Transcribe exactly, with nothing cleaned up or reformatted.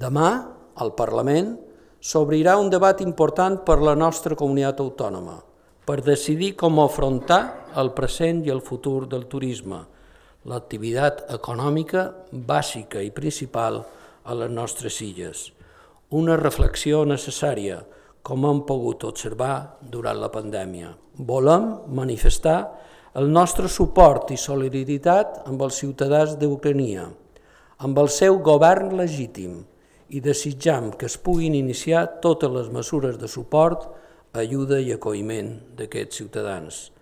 Demà, al Parlament, s'obrirà un debat important per a la nostra comunitat autònoma per decidir com afrontar el present i el futur del turisme, l'activitat econòmica bàsica i principal a les nostres illes. Una reflexió necessària, com hem pogut observar durant la pandèmia. Volem manifestar el nostre suport i solidaritat amb els ciutadans d'Ucraïna, amb el seu govern legítim, i desitjam que es puguin iniciar totes les mesures de suport, ajuda i acolliment d'aquests ciutadans.